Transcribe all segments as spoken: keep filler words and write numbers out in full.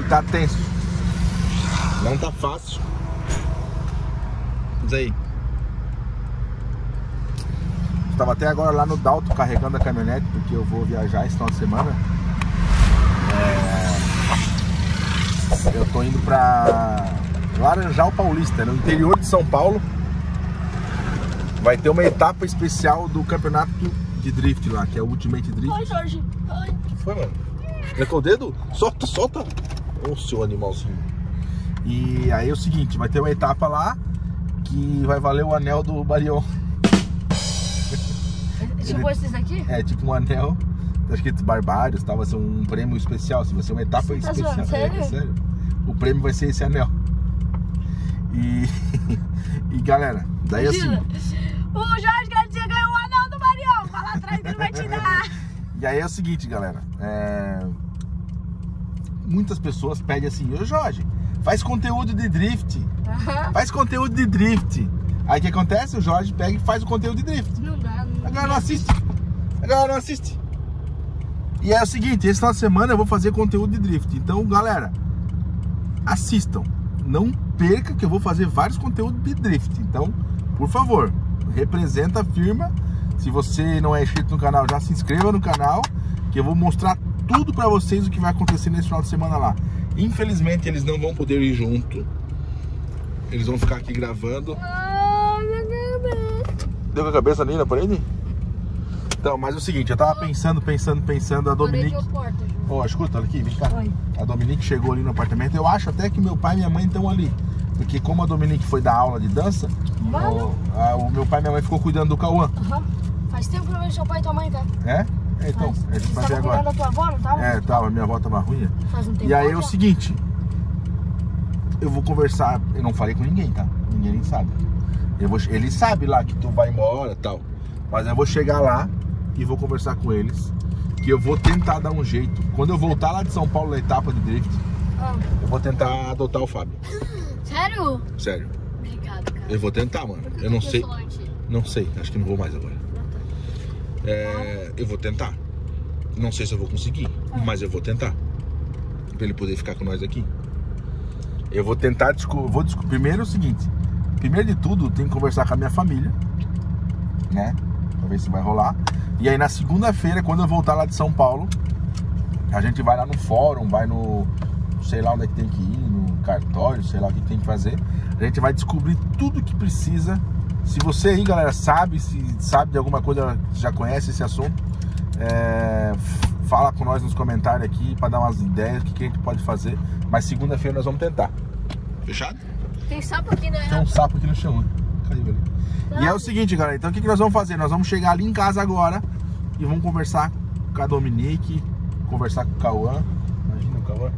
tá tenso. Não tá fácil. Diz aí. Estava até agora lá no Dalto carregando a caminhonete, porque eu vou viajar esse final de semana. É... Eu tô indo pra Laranjal Paulista, no interior de São Paulo. Vai ter uma etapa especial do campeonato de drift lá, que é o Ultimate Drift. Oi, Jorge. Oi. O que foi, mano? Arrancou o dedo? Solta, solta. Ô, seu animalzinho. E aí é o seguinte, vai ter uma etapa lá que vai valer o anel do Barion. Tipo esses aqui? É, tipo um anel, tá escrito Barbários, tá? Vai ser um prêmio especial, assim, vai ser uma etapa Você tá especial. zoando, sério? É, é sério. O prêmio vai ser esse anel. E, e galera, daí Imagina. assim... O Jorge Garcia ganhou o anel do Marião, vai lá atrás que ele vai te dar. E aí é o seguinte, galera, é... muitas pessoas pedem assim, ô Jorge, faz conteúdo de drift, Uhum. faz conteúdo de drift. Aí o que acontece? O Jorge pega e faz o conteúdo de drift. Não dá, não A galera não assiste. A galera não assiste. E é o seguinte, esse final de semana eu vou fazer conteúdo de drift. Então, galera, assistam. Não perca que eu vou fazer vários conteúdos de drift. Então, por favor, representa a firma. Se você não é inscrito no canal, já se inscreva no canal, que eu vou mostrar tudo pra vocês o que vai acontecer nesse final de semana lá. Infelizmente, eles não vão poder ir junto. Eles vão ficar aqui gravando. Deu com a cabeça ali na parede? Então, mas é o seguinte, eu tava pensando, pensando, pensando, a Dominique... Ó, oh, escuta, olha aqui, vem cá. Oi. A Dominique chegou ali no apartamento, eu acho até que meu pai e minha mãe estão ali. Porque como a Dominique foi dar aula de dança, o, a, o meu pai e minha mãe ficou cuidando do Cauã. Uhum. Faz tempo que eu vejo seu pai e tua mãe, tá? É? É, então, Faz. a gente vai ver tava agora. Da tua avó, não tava? É, tava, minha avó tava ruim. Faz um tempo. E aí é o já. seguinte, eu vou conversar, eu não falei com ninguém, tá? Ninguém nem sabe. Eu vou, ele sabe lá que tu vai embora e tal. Mas eu vou chegar lá e vou conversar com eles. Que eu vou tentar dar um jeito. Quando eu voltar lá de São Paulo na etapa de drift, ah. eu vou tentar adotar o Fábio. Sério? Sério. Obrigado, cara. Eu vou tentar, mano. Eu não sei. Não sei, acho que não vou mais agora. É, eu vou tentar. Não sei se eu vou conseguir, ah. mas eu vou tentar. Pra ele poder ficar com nós aqui. Eu vou tentar descobrir. Vou descobrir. Primeiro é o seguinte. Primeiro de tudo, tem que conversar com a minha família, né? Pra ver se vai rolar. E aí na segunda-feira, quando eu voltar lá de São Paulo, a gente vai lá no fórum, vai no... sei lá onde é que tem que ir, no cartório, sei lá o que tem que fazer. A gente vai descobrir tudo que precisa. Se você aí, galera, sabe, se sabe de alguma coisa, já conhece esse assunto, é, fala com nós nos comentários aqui pra dar umas ideias do que a gente pode fazer. Mas segunda-feira nós vamos tentar. Fechado? Tem sapo aqui, né? Tem um sapo aqui no chão, caiu ali. Não. E é o seguinte, galera, então o que, que nós vamos fazer? Nós vamos chegar ali em casa agora e vamos conversar com a Dominique, conversar com o Cauã. Imagina o Cauã.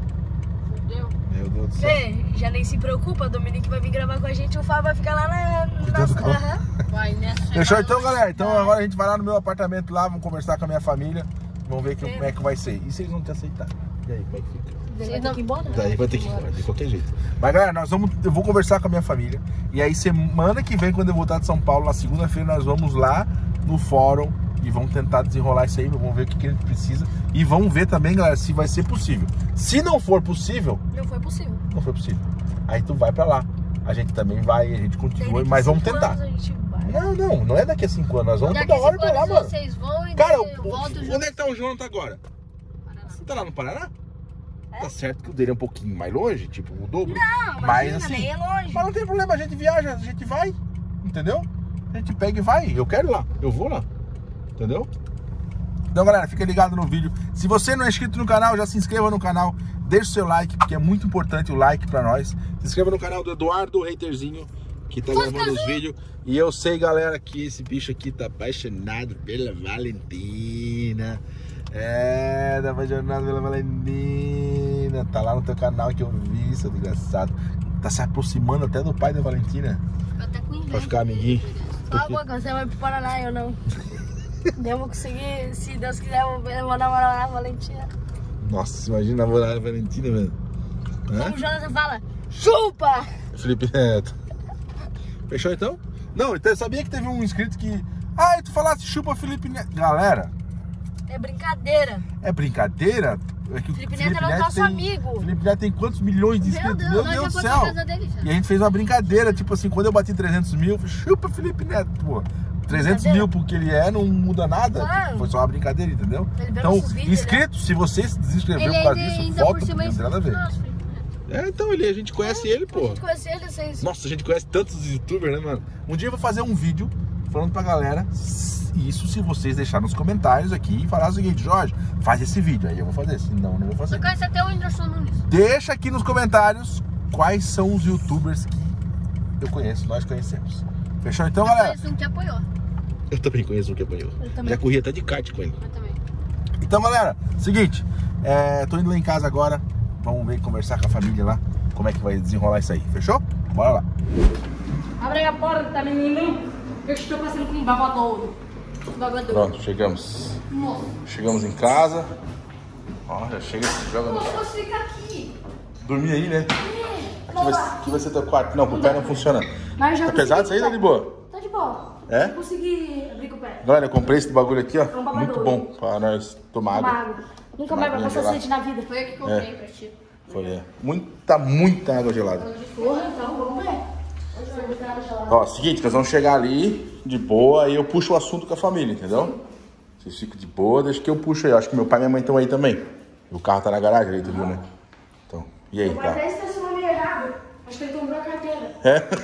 Fudeu. Meu Deus do céu. Ei, já nem se preocupa, a Dominique vai vir gravar com a gente, o Fábio vai ficar lá na... Cuidando do Cauã. Vai, né? Fechou então, galera? Então agora a gente vai lá no meu apartamento lá, vamos conversar com a minha família, vamos ver que, como é que vai ser. E se eles não te aceitarem? E aí, como é que fica? Você vai ter que ir embora? Daí vai ter que ir embora, de qualquer jeito. Mas galera, nós vamos, eu vou conversar com a minha família. E aí semana que vem, quando eu voltar de São Paulo, na segunda-feira, nós vamos lá no fórum e vamos tentar desenrolar isso aí, vamos ver o que, que a gente precisa. E vamos ver também, galera, se vai ser possível. Se não for possível... Não foi possível. Não foi possível. Aí tu vai pra lá. A gente também vai, a gente continua, mas vamos tentar. A gente vai. Não, não, não é daqui a cinco anos. Nós vamos toda hora pra lá, mano. Vocês vão e Cara, eu o, volto onde junto. é que tá o Jonathan agora? Paraná. Tá lá no Paraná? É? Tá certo que o dele é um pouquinho mais longe, tipo o dobro. Não, mas imagina, assim, nem é longe. mas não tem problema, a gente viaja, a gente vai, entendeu? A gente pega e vai, eu quero ir lá, eu vou lá, entendeu? Então galera, fica ligado no vídeo. Se você não é inscrito no canal, já se inscreva no canal, deixa o seu like, porque é muito importante o like pra nós. Se inscreva no canal do Eduardo, o haterzinho, que tá gravando os vídeos. E eu sei, galera, que esse bicho aqui tá apaixonado pela Valentina. É, tá apaixonado pela Valentina. Tá lá no teu canal que eu vi, seu desgraçado. Tá se aproximando até do pai da Valentina. Fica até com inveja. Pra ficar amiguinho. Cala a boca, você vai pro Paraná, eu não. Eu vou conseguir, se Deus quiser, eu vou namorar a Valentina. Nossa, imagina namorar a Valentina, velho. Como o Jonathan fala, chupa! Felipe Neto. Fechou então? Não, então eu sabia que teve um inscrito que... Ah, tu falasse chupa Felipe Neto. Galera, É brincadeira. É brincadeira? É que o Felipe Neto era o nosso tem, amigo. Felipe Neto tem quantos milhões de inscritos? Deus, Meu nós Deus do já céu. foi pra casa dele já. E a gente fez uma brincadeira, tipo assim, quando eu bati trezentos mil, chupa Felipe Neto, pô. trezentos mil porque ele é, não muda nada. Claro. Tipo, foi só uma brincadeira, entendeu? Ele Então, vídeos, inscritos, se você se desinscreveu por causa disso, volta, porque não tem nada a ver. Nossa, É, então ele, a gente conhece ele, a pô. gente conhece ele sem isso. Nossa, a gente conhece tantos youtubers, né, mano? Um dia eu vou fazer um vídeo falando pra galera, isso se vocês deixarem nos comentários aqui e falar o seguinte, Jorge, faz esse vídeo, aí eu vou fazer, senão eu não vou fazer. Você conhece até o Whindersson Nunes. Deixa aqui nos comentários quais são os youtubers que eu conheço, nós conhecemos. Fechou então, Eu galera? conheço um que apoiou. Eu também conheço um que apanhou. Já corri até de kart com ele. Eu também. Então, galera, seguinte, é, tô indo lá em casa agora, vamos ver, conversar com a família lá, como é que vai desenrolar isso aí, fechou? Bora lá. Abre a porta, menino. Eu estou passando com um babadouro. Babadouro. Pronto, chegamos. Nossa. Chegamos em casa. Ó, já chega, joga no... Posso ficar aqui. Dormir aí, né? É. Aqui vai, aqui vai ser teu quarto. Não, com o pé não funciona. Mas já Tá pesado isso aí, tá de boa? Tá de boa. É? Eu consegui abrir com o pé. Galera, eu comprei esse bagulho aqui, ó. um Muito babadouro. bom pra nós tomar água. Uma água. Nunca mais vai Água passar gelada. sede na vida. Foi eu que comprei pra ti. Foi, é. Muita, muita água gelada. Porra, então vamos ver. Hoje vai botar água gelada. Ó, seguinte, nós vamos chegar ali de boa e eu puxo o assunto com a família, entendeu? Vocês ficam de boa, deixa que eu puxo aí. Acho que meu pai e minha mãe estão aí também. O carro tá na garagem aí, tu viu, né? Então, e aí, Meu pai tá? até estacionou meio errado. Acho que ele comprou a carteira.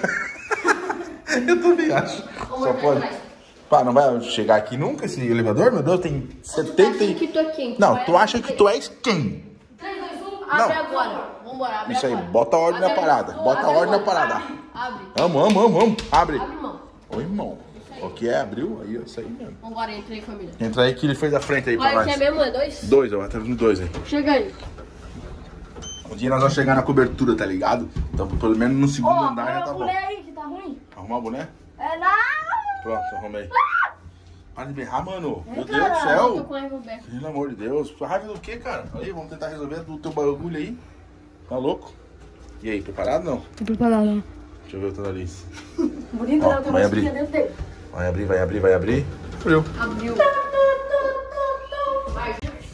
É? Eu também acho. Só pode. Pá, não vai chegar aqui nunca esse elevador? Meu Deus, tem setenta e... que tu é quem? Não, tu acha que tu és quem? três, dois, um, abre agora. Vambora, abre Isso aí, agora. bota a ordem na Abre parada. agora. Bota a Abre ordem na agora. parada. Abre. Amo, amo, amo, amo. Abre. Abre, irmão. Ô, irmão. O que é? Abriu? Aí, isso aí mesmo. Vambora, entra aí, família. Entra aí que ele fez a frente aí pra Olha, nós. que é mesmo, é dois? Dois, ó, tá vindo dois aí. Chega aí. Um dia nós vamos chegar na cobertura, tá ligado? Então, pelo menos no segundo Ó, andar já arruma tá a bom. mulher aí que tá ruim. Arrumar o boné? É, não. Pronto, arrumei. Para de berrar, mano. Meu Deus do Eu tô céu. com raiva aberta. Pelo amor de Deus. Raiva do quê, cara? Aí, vamos tentar resolver do teu bagulho aí. Tá louco? E aí, preparado não? Tô preparado. Deixa eu ver o teu nariz. Bonito, Ó, né? Eu tenho vai uma abrir. espinha dentro dele. Vai abrir, vai abrir, vai abrir. Abriu. Abriu. Vai.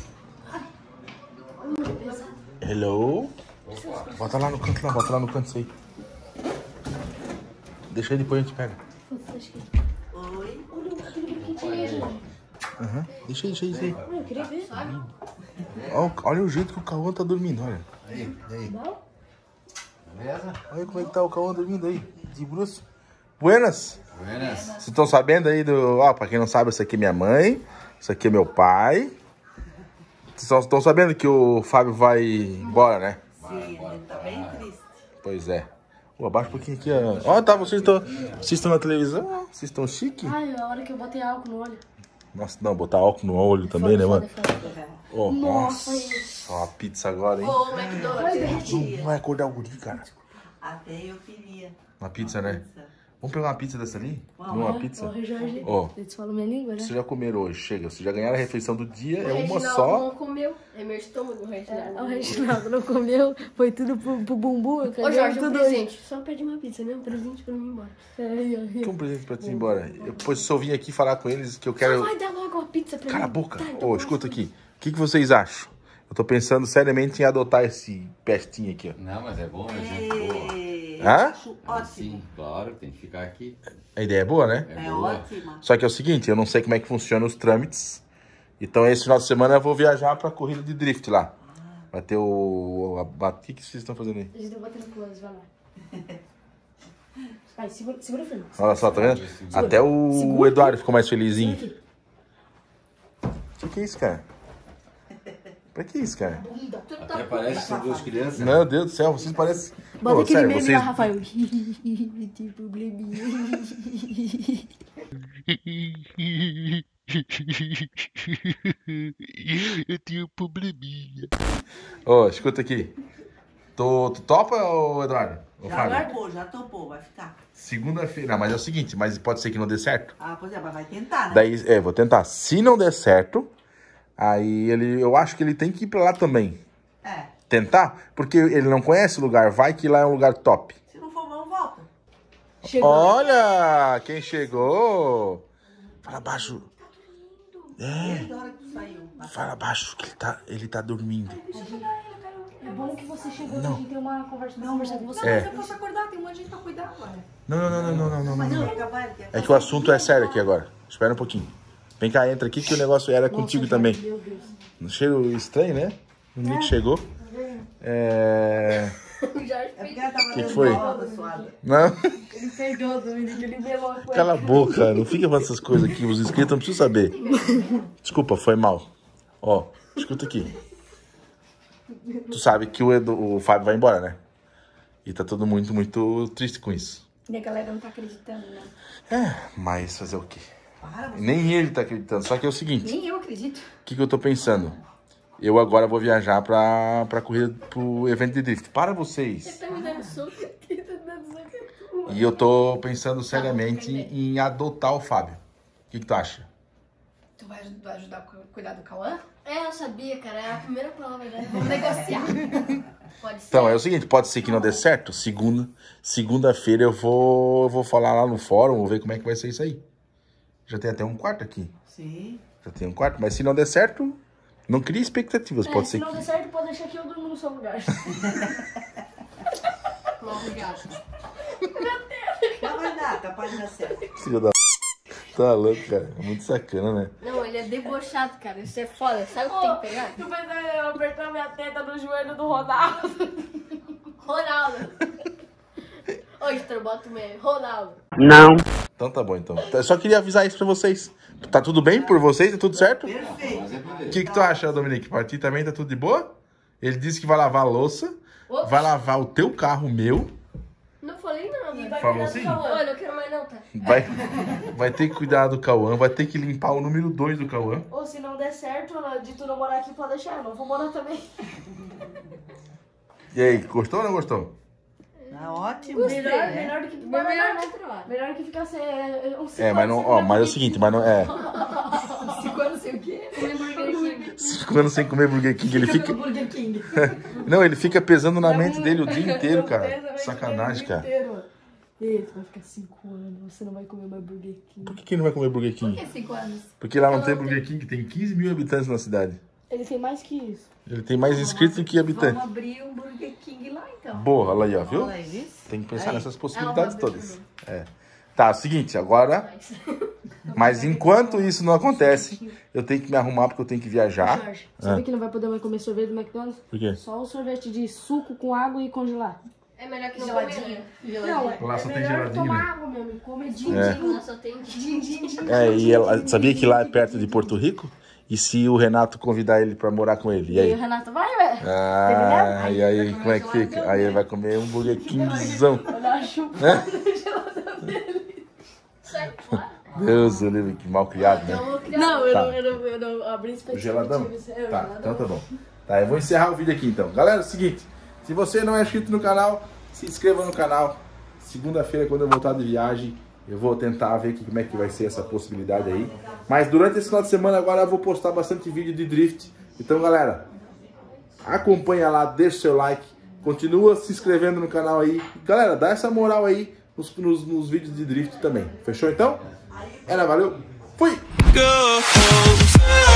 Hello? Bota lá no canto lá, bota lá no canto isso aí. Deixa aí, depois a gente pega. Oi. Olha o que tinha aí, gente. Aham. Deixa aí, deixa aí, isso aí. Eu queria ver. Sabe? Ó, olha o jeito que o Cauã tá dormindo, olha. Aí, aí. Não? Beleza? Olha como é que tá o Cauã dormindo aí. De bruxo. Buenas. Buenas. Vocês estão sabendo aí do... Ó, pra quem não sabe, essa aqui é minha mãe. Isso aqui é meu pai. Vocês estão sabendo que o Fábio vai embora, né? Sim, ele tá bem triste. Pois é. Pô, abaixa um pouquinho aqui, ó. Ó, tá, vocês estão... Vocês estão na televisão, ó. Vocês estão chique. Ai, a hora que eu botei álcool no olho. Nossa, não, botar álcool no olho também, né, mano? Foda, foda. Ó, Nossa, nossa. Ó, a pizza agora, hein? Ô, McDonald's. Não vai acordar o guri, cara. Até eu queria. Uma pizza, né? Vamos pegar uma pizza dessa ali? Vamos. Uma pizza? Ô, Jorge, Ó. eles falam minha língua, né? Vocês já comeram hoje, chega. Vocês já ganharam a refeição do dia, é uma Reginaldo só. não comeu. É meu estômago, o Reginaldo. O Reginaldo não comeu, foi tudo pro, pro bumbum. Ô, Jorge, um tudo presente. Só pede uma pizza, né? Um presente pra mim ir embora. Que um presente pra te ir embora. Eu, depois só vim aqui falar com eles que eu quero... Vai dar logo uma pizza pra Cala a mim. boca. Tá, Ô, então escuta mostra. aqui. O que, que vocês acham? Eu tô pensando seriamente em adotar esse pestinho aqui, ó. Não, mas é bom, é gente boa. É, Hã? acho ótimo. Sim, claro, tem que ficar aqui. A ideia é boa, né? É, É boa. ótima. Só que é o seguinte, eu não sei como é que funciona os trâmites. Então esse final de semana eu vou viajar pra corrida de drift lá. Vai ter o... a- O que, que vocês estão fazendo aí? A gente tá batendo close, vai lá. Vai, segura, segura o filme. Olha só, tá vendo? Até o Segura. Eduardo ficou mais felizinho. Aqui. O que, que é isso, cara? Pra que isso, cara? Até parece que são duas crianças. Meu Deus do céu, vocês parecem... Bota Pô, aquele sério, meme vocês... lá, Rafael. Tem probleminha. Eu tenho um probleminha. Ô, escuta aqui. Tu, tu topa, ô Eduardo? Ô, Já Fábio? largou, já topou, vai ficar. Segunda-feira. Não, mas é o seguinte, mas pode ser que não dê certo. Ah, pois é, mas vai tentar, né? Daí, é, vou tentar. Se não der certo, aí ele, eu acho que ele tem que ir pra lá também. É. Tentar, porque ele não conhece o lugar. Vai que lá é um lugar top. Se não for bom, volta. Chegou. Olha, quem chegou. Fala baixo. É. Desde a hora que tu saiu. Fala baixo que ele tá, ele tá dormindo. É bom que você chegou Não. aqui e tem uma conversa, não, conversar com você. Não, É. mas eu posso acordar, tem um monte de gente pra cuidar agora. Não, não, não, não, não, não, não, Mas não. ele quer acabar, ele quer É que o assunto é sério aqui agora. Espera um pouquinho. Vem cá, entra aqui que o negócio era contigo também. Meu Deus. Um cheiro estranho, né? O Nick chegou. É... Já É porque ela tava Que dando foi? volta, suada. Não? Ele perdoa, Dominique, ele deu uma coisa. Cala a boca, não fica falando essas coisas aqui. Os inscritos não precisam saber. Desculpa, foi mal. Ó, escuta aqui. Tu sabe que o, Edu, o Fábio vai embora, né? E tá todo muito, muito triste com isso. E a galera não tá acreditando, né? É, mas fazer o quê? Para, você. Nem ele tá acreditando. Só que é o seguinte, Nem eu acredito. o que, que eu tô pensando? Eu agora vou viajar pra, pra corrida, pro evento de drift. Para vocês. Tá me dando soco aqui, tá me dando soco aqui. E eu tô pensando seriamente em adotar o Fábio. O que, que tu acha? Tu vai aj- vai ajudar a cu- cuidar do Cauã? É, eu sabia, cara. É a primeira prova, né? Vamos negociar. Pode ser. Então, é o seguinte, pode ser que não dê certo. Segunda, segunda-feira eu vou, eu vou falar lá no fórum, vou ver como é que vai ser isso aí. Já tem até um quarto aqui. Sim. Já tem um quarto, mas se não der certo, não cria expectativas. É, Pode se ser não que... der certo, pode deixar que eu durmo no seu lugar. Não, obrigado. Não vai dar, capaz de dar certo. Filho da... Tá louco, cara. É muito sacana, né? Não, ele é debochado, cara. Isso é foda. Sabe o que tem que pegar? Tu pensei eu apertar minha teta no joelho do Ronaldo. Ronaldo. Hoje, tu bota o meme. Ronaldo. Então tá bom, então. Eu só queria avisar isso pra vocês. Tá tudo bem por vocês? Tá tudo certo? Perfeito. O que, que tu acha, Dominique? Pra ti também tá tudo de boa? Ele disse que vai lavar a louça, Ops. vai lavar o teu carro, o meu. Não falei nada. Falou sim? Olha, eu quero mais não, tá? Vai, vai ter que cuidar do Cauã, vai ter que limpar o número dois do Cauã. Ou se não der certo, Ana, de tu não morar aqui, pode deixar. Eu não vou morar também. E aí, gostou ou não gostou? Tá ótimo. Melhor, né? melhor do que tu Melhor morar não lá. entrar. Melhor que ficar sem é, um É, mas não, ó, mas é o seguinte, mas não é. Cinco anos sei o quê? Comer Burger King. Cinco anos sem comer Burger King, ele fica. Burger King. Não, ele fica pesando na mente dele o dia inteiro, Pesa, cara. vai Sacanagem, ficar o cara. dia inteiro. Ei, tu vai ficar cinco anos, você não vai comer mais Burger King. Por que que ele não vai comer Burger Por que King? cinco anos? Porque lá não tem Burger King, tem quinze mil habitantes na cidade. Ele tem mais que isso. Ele tem mais inscritos do que habitantes. Vamos abrir um Burger King lá, então. Boa, olha aí, ó, viu? Olha aí, isso. Tem que pensar Aí. nessas possibilidades Ah, todas. É. Tá, seguinte, agora. Mas enquanto isso não acontece, eu tenho que me arrumar porque eu tenho que viajar. Jorge, sabe que não vai poder mais comer sorvete do McDonald's? Por quê? Só o sorvete de suco com água e congelar. É melhor que Geladinho. Não, é, Lá só é tem melhor geladinho, tomar né? água mesmo. Come din É. din. Lá só tem Din din din. É, e ela, sabia que lá é perto de Porto Rico? E se o Renato convidar ele pra morar com ele? E E aí o aí? Renato vai, velho. Ah, e aí, como é que fica? Aí ele vai comer um Burger Kingzão. Olha a chupa Né? gelada dele. Sai fora. Deus, eu lembro que mal criado, né? Eu vou criar. Não, eu Tá. não, eu não, eu não abri O expectativa. geladão? Isso é o Tá, geladão. então tá bom. Tá, eu vou encerrar o vídeo aqui então. Galera, é o seguinte, se você não é inscrito no canal, se inscreva no canal. Segunda-feira, quando eu voltar de viagem, eu vou tentar ver que, como é que vai ser essa possibilidade aí. Mas durante esse final de semana agora eu vou postar bastante vídeo de drift. Então, galera, acompanha lá, deixa o seu like, continua se inscrevendo no canal aí. Galera, dá essa moral aí nos, nos, nos vídeos de drift também. Fechou então? Era, valeu, fui! Go.